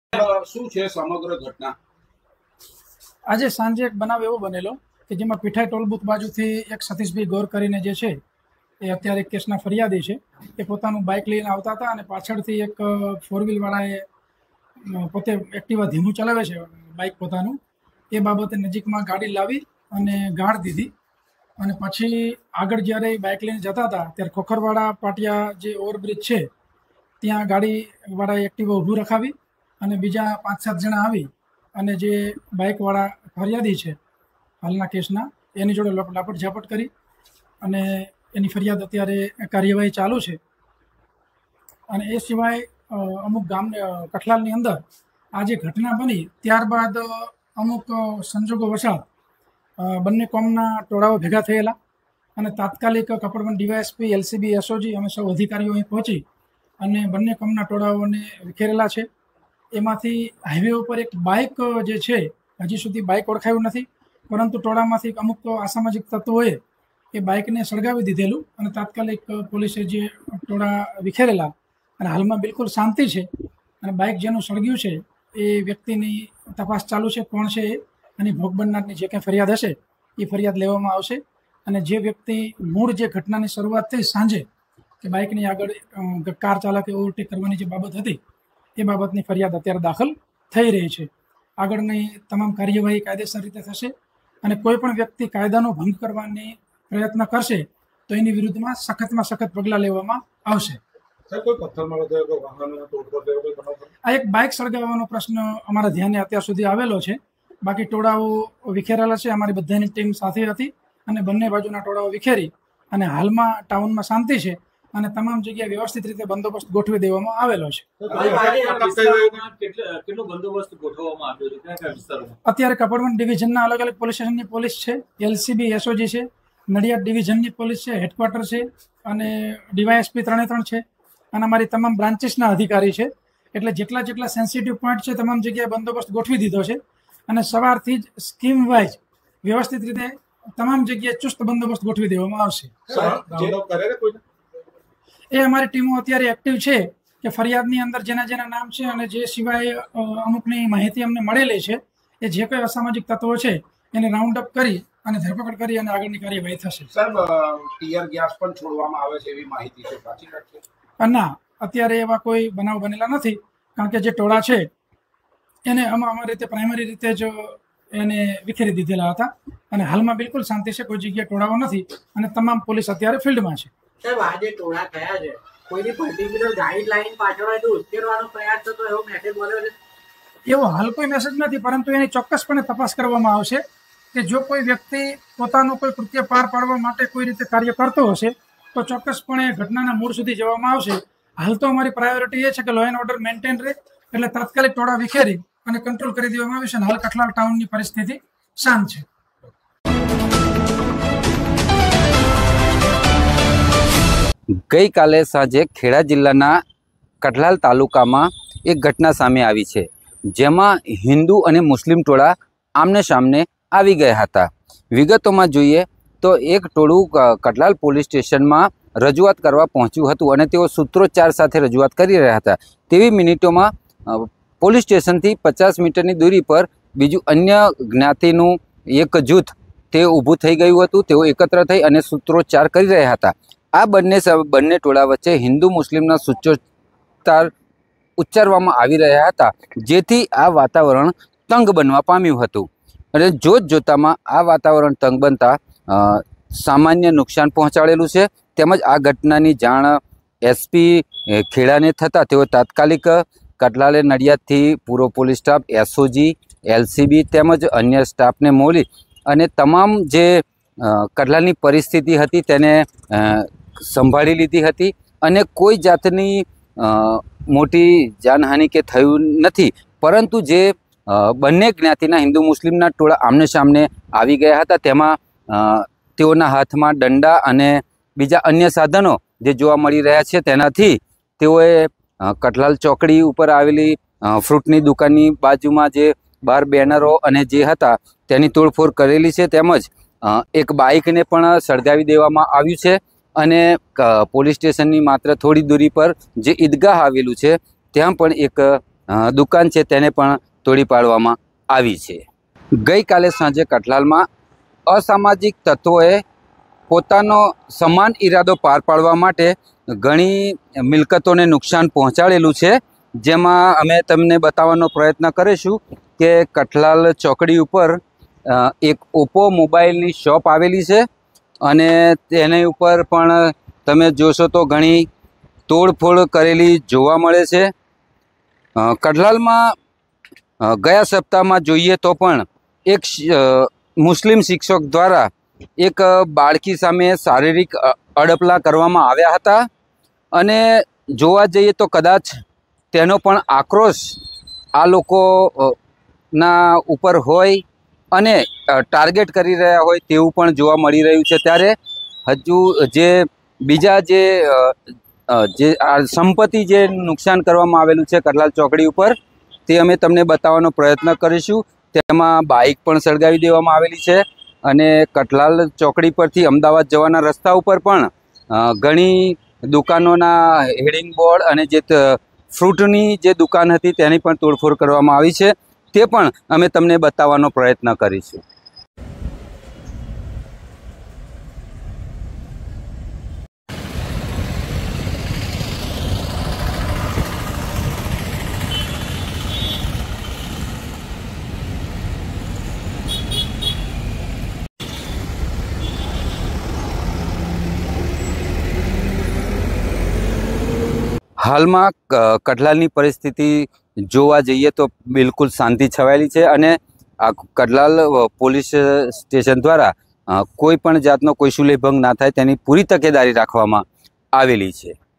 શું છે સમગ્ર ઘટના? આજે સાંજે એક બનાવ એવો બનેલો કે જેમાં પીઠાઈ ટોલ બુથ બાજુથી એક સતીશભાઈ ગોર કરીને જે છે એ અત્યારે કેસના ફરિયાદી છે. એ પોતાનું બાઇક લઈને આવતા હતા અને પાછળથી એક ફોર વ્હીલવાળાએ પોતે એક્ટિવા ધીમું ચલાવે છે બાઇક પોતાનું, એ બાબતે નજીકમાં ગાડી લાવી અને ગાળ દીધી. અને પછી આગળ જ્યારે બાઇક લઈને જતા હતા ત્યારે ખોખરવાડા પાટિયા જે ઓવરબ્રિજ છે ત્યાં ગાડીવાળાએ એક્ટિવા ઊભું રખાવી અને બીજા 5-7 જણા આવી અને જે બાઇકવાળા ફરિયાદી છે હાલના કેસના એની જોડે લાપટ ઝાપટ કરી અને એની ફરિયાદ અત્યારે કાર્યવાહી ચાલુ છે. અને એ સિવાય અમુક કઠલાલની અંદર આ જે ઘટના બની ત્યારબાદ અમુક સંજોગો વસાત બંને કોમના ટોળાઓ ભેગા થયેલા અને તાત્કાલિક કપડવંજ ડીવાયએસપી, એલસીબી, એસઓજી અમે સૌ અધિકારીઓ અહીં પહોંચી અને બંને કોમના ટોળાઓને વિખેરેલા છે. એમાંથી હાઈવે ઉપર એક બાઇક જે છે હજી સુધી બાઇક ઓળખાયું નથી, પરંતુ ટોળામાંથી અમુક અસામાજિક તત્વોએ એ બાઇકને સળગાવી દીધેલું અને તાત્કાલિક પોલીસે જે ટોળા વિખેરેલા અને હાલમાં બિલકુલ શાંતિ છે. અને બાઇક જેનું સળગ્યું છે એ વ્યક્તિની તપાસ ચાલુ છે, કોણ છે એ, અને ભોગ બનનારની જે કંઈ ફરિયાદ હશે એ ફરિયાદ લેવામાં આવશે. અને જે વ્યક્તિ મૂળ જે ઘટનાની શરૂઆત થઈ સાંજે કે બાઇકની આગળ કાર ચાલકે ઓવરટેક કરવાની જે બાબત હતી એ બાબતની ફરિયાદ અત્યારે દાખલ થઈ રહી છે. આગળની તમામ કાર્યવાહી કાયદેસર રીતે થશે અને કોઈ પણ વ્યક્તિ કાયદાનો ભંગ કરવાની પ્રયત્ન કરશે તો એની વિરુદ્ધમાં સખતમાં સખત પગલાં લેવામાં આવશે. આ એક બાઇક સળગાવવાનો પ્રશ્ન અમારા ધ્યાને અત્યાર સુધી આવેલો છે. બાકી ટોળાઓ વિખેરેલા છે. અમારી બધાની ટીમ સાથે હતી અને બંને બાજુના ટોળાઓ વિખેરી અને હાલમાં ટાઉનમાં શાંતિ છે અને તમામ જગ્યાએ વ્યવસ્થિત રીતે બંદોબસ્ત ગોઠવી દેવામાં આવેલો છે. અત્યારે કપડવંજ ડિવિઝનના અલગ અલગ પોલીસ સ્ટેશનની પોલીસ છે, એલસીબી, એસઓજી છે, નડિયાદ ડિવિઝનની પોલીસ છે, હેડક્વાર્ટર છે અને ડીવાયએસપી 3 છે અને અમારી તમામ બ્રાન્ચીસના અધિકારી છે. એટલે જેટલા સેન્સિટિવ પોઈન્ટ છે તમામ જગ્યાએ બંદોબસ્ત ગોઠવી દીધો છે અને સવારથી જ સ્કીમ વાઇઝ વ્યવસ્થિત રીતે તમામ જગ્યાએ ચુસ્ત બંદોબસ્ત ગોઠવી દેવામાં આવશે. એ અમારી ટીમો અત્યારે એક્ટિવ છે કે ફરિયાદની અંદર જેના નામ છે અને જે સિવાય અમુકની માહિતી અમને મળેલી છે એ જે કોઈ અસામાજિક તત્વો છે એને રાઉન્ડ અપ કરી અને ધરપકડ કરી અને આગળની કાર્યવાહી થશે. ટીયર ગેસ પણ છોડવામાં આવે છે એવી માહિતી છે, સાચી વાત છે? ના, અત્યારે એવા કોઈ બનાવ બનેલા નથી, કારણ કે જે ટોળા છે એને અમારી રીતે પ્રાઇમરી રીતે જ એને વિખેરી દીધેલા હતા અને હાલમાં બિલકુલ શાંતિ છે. કોઈ જગ્યાએ ટોળાઓ નથી અને તમામ પોલીસ અત્યારે ફિલ્ડમાં છે. સાહેબ, આજે ટોળા થયા છે, કોઈની પર્ટિક્યુલર ગાઈડલાઈન પાછળ ઉશ્કેરવાનો પ્રયાસ થતો એવો મેસેજ મળ્યો છે? એવો હાલ કોઈ મેસેજ નથી, પરંતુ એની ચોક્કસપણે તપાસ કરવામાં આવશે કે જો કોઈ વ્યક્તિ પોતાનું કોઈ કૃત્ય પાર પાડવા માટે કોઈ રીતે કાર્ય કરતો હશે તો ચોક્કસપણે ઘટનાના મૂળ સુધી જવામાં આવશે. હાલ તો અમારી પ્રાયોરિટી એ છે કે લો એન્ડ ઓર્ડર મેન્ટેન રહે, એટલે તાત્કાલિક ટોળા વિખેરી અને કંટ્રોલ કરી દેવામાં આવ્યું છે અને હાલ કઠલાલ ટાઉનની પરિસ્થિતિ શાંત છે. ગઈકાલે સાંજે ખેડા જિલ્લાના કઠલાલ તાલુકામાં એક ઘટના સામે આવી છે, જેમાં હિન્દુ અને મુસ્લિમ ટોળા આમને સામને આવી ગયા હતા. વિગતોમાં જોઈએ તો એક ટોળું કઠલાલ પોલીસ સ્ટેશનમાં રજૂઆત કરવા પહોંચ્યું હતું અને તેઓ સૂત્રોચ્ચાર સાથે રજૂઆત કરી રહ્યા હતા. તેવી મિનિટોમાં પોલીસ સ્ટેશનથી 50 મીટરની દૂરી પર બીજું અન્ય જ્ઞાતિનું એક જૂથ તે ઊભું થઈ ગયું હતું. તેઓ એકત્ર થઈ અને સૂત્રોચ્ચાર કરી રહ્યા હતા. આ બંને ટોળા વચ્ચે હિન્દુ મુસ્લિમના સૂત્રોચ્ચાર ઉચ્ચારવામાં આવી રહ્યા હતા, જેથી આ વાતાવરણ તંગ બનવા પામ્યું હતું. અને જોતામાં આ વાતાવરણ તંગ બનતા સામાન્ય નુકસાન પહોંચાડેલું છે. તેમજ આ ઘટનાની જાણ એસપી ખેડાને થતાં તેઓ તાત્કાલિક કઠલાલ નડિયાદથી પૂરો પોલીસ સ્ટાફ, એસઓજી, એલસીબી તેમજ અન્ય સ્ટાફને મોકલી અને તમામ જે કઠલાલની પરિસ્થિતિ હતી તેને સંભાળી લીધી હતી અને કોઈ જાતની મોટી જાનહાનિ કે થયું નથી. પરંતુ જે બંને જ્ઞાતિના હિન્દુ મુસ્લિમના ટોળા આમને સામને આવી ગયા હતા તેમાં તેઓના હાથમાં દંડા અને બીજા અન્ય સાધનો જે જોવા મળી રહ્યા છે, તેનાથી તેઓએ કઠલાલ ચોકડી ઉપર આવેલી ફ્રૂટની દુકાનની બાજુમાં જે બાર બેનરો અને જે હતા તેની તોડફોડ કરેલી છે. તેમજ એક બાઇકને પણ સળગાવી દેવામાં આવ્યું છે અને પોલીસ સ્ટેશનની માત્ર થોડી દૂરી પર જે ઈદગાહ આવેલું છે ત્યાં પણ એક દુકાન છે તેને પણ તોડી પાડવામાં આવી છે. ગઈકાલે સાંજે કઠલાલમાં અસામાજિક તત્વોએ પોતાનો સમાન ઈરાદો પાર પાડવા માટે ઘણી મિલકતોને નુકસાન પહોંચાડેલું છે, જેમાં અમે તમને બતાવવાનો પ્રયત્ન કરીશું કે કઠલાલ ચોકડી ઉપર એક ઓપ્પો મોબાઈલની શોપ આવેલી છે અને તેની ઉપર પણ તમે જોશો તો ઘણી તોડફોડ કરેલી જોવા મળે છે. કઠલાલમાં ગયા સપ્તાહમાં જોઈએ તો પણ એક મુસ્લિમ શિક્ષક દ્વારા એક બાળકી સામે શારીરિક અડપલા કરવામાં આવ્યા હતા અને જોવા જઈએ તો કદાચ તેનો પણ આક્રોશ આ લોકોના ઉપર હોય અને ટાર્ગેટ કરી રહ્યા હોય તેવું પણ જોવા મળી રહ્યું છે. ત્યારે હજુ જે બીજા જે સંપત્તિ જે નુકસાન કરવામાં આવેલું છે કઠલાલ ચોકડી ઉપર તે અમે તમને બતાવવાનો પ્રયત્ન કરીશું. તેમાં બાઇક પણ સળગાવી દેવામાં આવેલી છે અને કઠલાલ ચોકડી પરથી અમદાવાદ જવાના રસ્તા ઉપર પણ ઘણી દુકાનોના હેડિંગ બોર્ડ અને જે ફ્રૂટની જે દુકાન હતી તેની પણ તોડફોડ કરવામાં આવી છે. તે પણ અમે તમને બતાવવાનો પ્રયત્ન કરીશું. હાલમાં કઠલાલની પરિસ્થિતિ જોવા જઈએ તો બિલકુલ શાંતિ છવાયેલી છે અને આ કઠલાલ પોલીસ સ્ટેશન દ્વારા કોઈ પણ જાતનો કોઈ સુલેહ ભંગ ના થાય તેની પૂરી તકેદારી રાખવામાં આવેલી છે.